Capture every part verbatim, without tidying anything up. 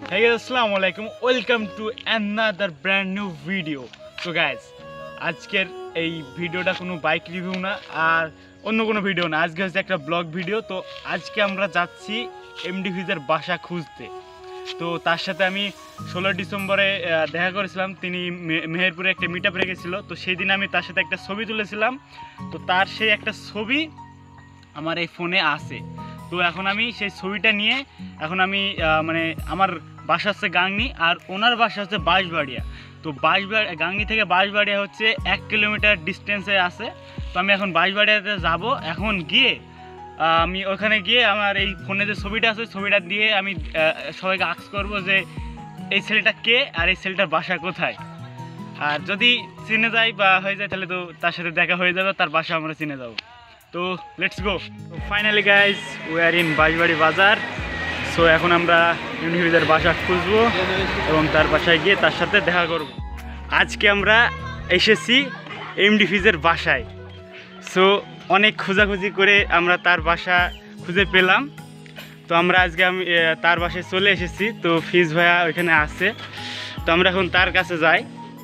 Hey guys, assalamu alaikum. Welcome to another brand new video. So guys, আজকের এই ভিডিওটা কোনো বাইক রিভিউ না আর অন্য কোনো ভিডিও না, আজকে হচ্ছে একটা ব্লগ ভিডিও। তো আজকে আমরা যাচ্ছি এমডি ফিজের বাসা খুঁজতে। তো তার সাথে আমি ষোলো ডিসেম্বরে দেখা করেছিলাম, তিনি মেহেরপুরে একটা মিট আপ রেখেছিল। তো সেই দিন আমি তার সাথে একটা ছবি তুলেছিলাম, তো তার সেই একটা ছবি আমার এই ফোনে আছে। তো এখন আমি সেই ছবিটা নিয়ে এখন আমি মানে আমার বাসা হচ্ছে গাংনি আর ওনার বাসা হচ্ছে বাঁশবাড়িয়া। তো বাঁশবাড়ি গাংনি থেকে বাঁশবাড়িয়া হচ্ছে এক কিলোমিটার ডিস্টেন্সে আছে। তো আমি এখন বাঁশবাড়িয়াতে যাব। এখন গিয়ে আমি ওখানে গিয়ে আমার এই ফোনে যে ছবিটা আছে ছবিটা দিয়ে আমি সবাইকে আস্ক করব যে এই ছেলেটা কে আর এই ছেলেটার বাসা কোথায়। আর যদি চিনে যায় বা হয়ে যায় তাহলে তো তার সাথে দেখা হয়ে যাবে, তার বাসা আমরা চিনে যাবো। তো লেটস গো। তো finally guys we are in Banshbari বাজার। সো এখন আমরা এমডি ফিজের বাসা খুঁজবো এবং তার বাসায় গিয়ে তার সাথে দেখা করব। আজকে আমরা এসেছি এমডি ফিজের বাসায়। সো অনেক খোঁজাখুঁজি করে আমরা তার বাসা খুঁজে পেলাম। তো আমরা আজকে আমি তার বাসায় চলে এসেছি। তো ফিজ ভাইয়া ওইখানে আছে, তো আমরা এখন তার কাছে যাই।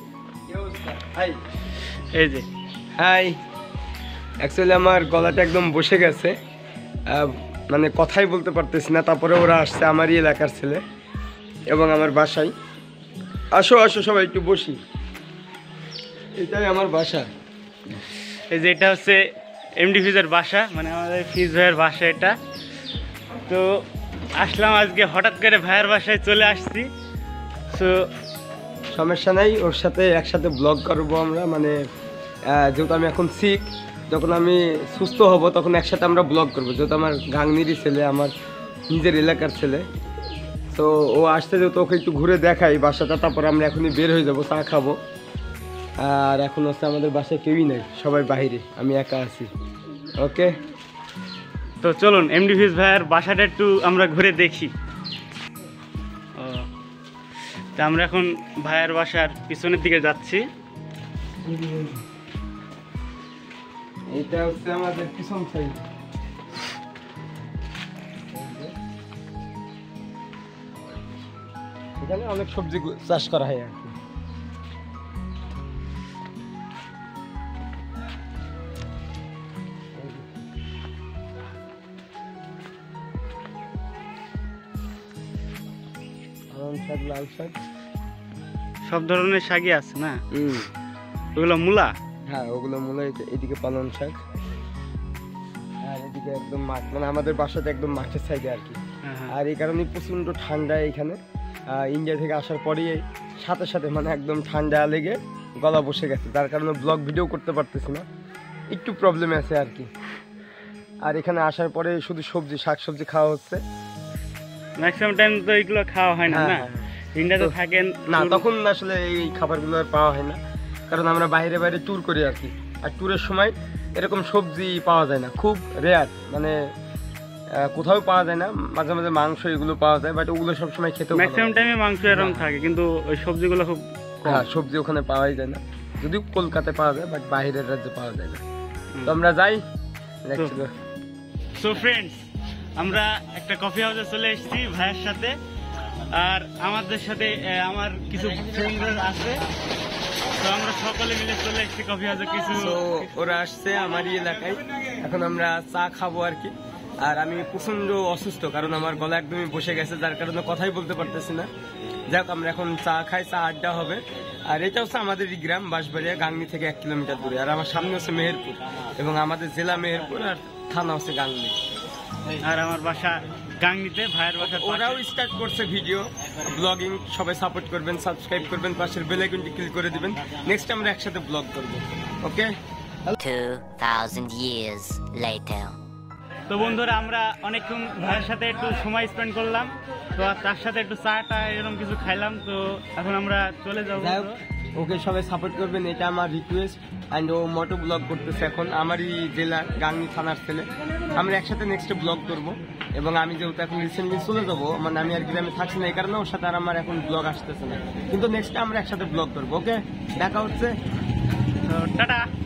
এই যে হাই, অ্যাকচুয়ালি আমার গলাটা একদম বসে গেছে, মানে কথাই বলতে পারতেছি না। তারপরে ওরা আসছে আমারই এলাকার ছেলে এবং আমার বাসায়। আসো আসো সবাই একটু বসি, এটাই আমার বাসা। এই যে এটা হচ্ছে এমডি ফিজের বাসা, মানে আমাদের ফিজ ভাইয়ের বাসা এটা। তো আসলাম আজকে হঠাৎ করে ভাইয়ের বাসায় চলে আসছি। তো সমস্যা নাই, ওর সাথে একসাথে ব্লগ করবো আমরা। মানে যেহেতু আমি এখন সিক, যখন আমি সুস্থ হব তখন একসাথে আমরা ব্লগ করবো। যেহেতু আমার গাংনিরই ছেলে, আমার নিজের এলাকার ছেলে। তো ও আসতে যেহেতু ওকে একটু ঘুরে দেখাই বাসাটা, তারপরে আমরা এখনই বের হয়ে যাবো, চা খাবো। আর এখন হচ্ছে আমাদের বাসায় কেউই নাই, সবাই বাইরে, আমি একা আছি। ওকে, তো চলুন এমডি ফিজ ভাইয়ের বাসাটা একটু আমরা ঘুরে দেখি। ও তা আমরা এখন ভাইয়ের বাসার পিছনের দিকে যাচ্ছি। এটা হচ্ছে আমাদের পিছন সাইড। এখানে অনেক সবজি চাষ করা হয় আর কি। শাক, লাল শাক, সব ধরনের শাকই আছে না? হুম, ওগুলো মূলা। হ্যাঁ ওগুলো মূলা। এদিকে পালং শাক, আর এদিকে একদম মাঠ, মানে আমাদের বাসাতে একদম মাঠের সাইডে আর কি। আর এই কারণে প্রচণ্ড ঠান্ডা এখানে। ইন্ডিয়া থেকে আসার পরেই সাথে সাথে মানে একদম ঠান্ডা লেগে গলা বসে গেছে, যার কারণে ব্লগ ভিডিও করতে পারতেছি না, একটু প্রবলেম আছে আর কি। আর এখানে আসার পরে শুধু সবজি, শাক সবজি খাওয়া হচ্ছে। ম্যাক্সিমাম টাইম তো এগুলো খাওয়া হয় না। না ইন্ডিয়াতে থাকেন না, তখন আসলে এই খাবারগুলো আর পাওয়া হয় না, কারণ আমরা বাইরে বাইরে ট্যুর করি আর কি। আর ট্যুরের সময় এরকম সবজি পাওয়া যায় না, খুব রেয়ার, মানে কোথাও পাওয়া যায় না। মাঝে মাঝে মাংস এগুলো পাওয়া যায়, বাট ওগুলো সবসময় খেতে ম্যাক্সিমাম টাইমে মাংস এরকম থাকে, কিন্তু ওই সবজিগুলো খুব হ্যাঁ সবজি ওখানে পাওয়াই যায় না, যদিও কলকাতায় পাওয়া যায়, বাট বাইরের রাজ্যে পাওয়া যায় না। তো আমরা যাই। সো ফ্রেন্ডস, আমরা একটা কফি হাউসে চলে এসেছি ভাইয়ের সাথে, আর আমাদের সাথে আমার কিছু ফ্রেন্ড আছে। তো আমরা সকলে মিলে চলে এসেছি কফি হাউসে। কিছু ওরা আসছে আমারই এলাকায়, এখন আমরা চা খাবো আর কি। আর আমি প্রচন্ড অসুস্থ, কারণ আমার গলা একদমই বসে গেছে, যার কারণে কথাই বলতে পারতেছি না। যাক, আমরা এখন চা খাই, চা আড্ডা হবে। আর এটা হচ্ছে আমাদের গ্রাম বাঁশবাড়িয়া, গাংনি থেকে এক কিলোমিটার দূরে। আর আমার সামনে হচ্ছে মেহেরপুর, এবং আমাদের জেলা মেহেরপুর আর থানা হচ্ছে গাংনি। আর আমার বাসা গাংনিতে, ভাইয়ের বাসা। ওরাও স্টার্ট করছে ভিডিও ব্লগিং, সবাই সাপোর্ট করবেন, সাবস্ক্রাইব করবেন, পাশের বেল আইকনটি ক্লিক করে দিবেন। নেক্সট আমরা একসাথে ব্লগ করব। ওকে, two thousand years later. তো বন্ধুরা, আমরা অনেকক্ষণ ভাইয়ের সাথে একটু সময় স্পেন্ড করলাম, তো তার সাথে একটু চা টা এরকম কিছু খাইলাম। তো এখন আমরা চলে যাবো। ওকে, সবাই সাপোর্ট করবেন, এটা আমার রিকোয়েস্ট। অ্যান্ড ও মোটো ব্লগ করতেছে এখন, আমারই জেলা গাংনি থানার ছেলে। আমরা একসাথে নেক্সট ব্লগ করব, এবং আমি যেহেতু এখন রিসেন্টলি চলে যাবো, মানে আমি আর গ্রামে থাকছি না, এই কারণে ওর সাথে আর আমার এখন ব্লগ আসতেছে না, কিন্তু নেক্সট আমরা একসাথে ব্লগ করবো। ওকে, দেখা হচ্ছে, টাটা।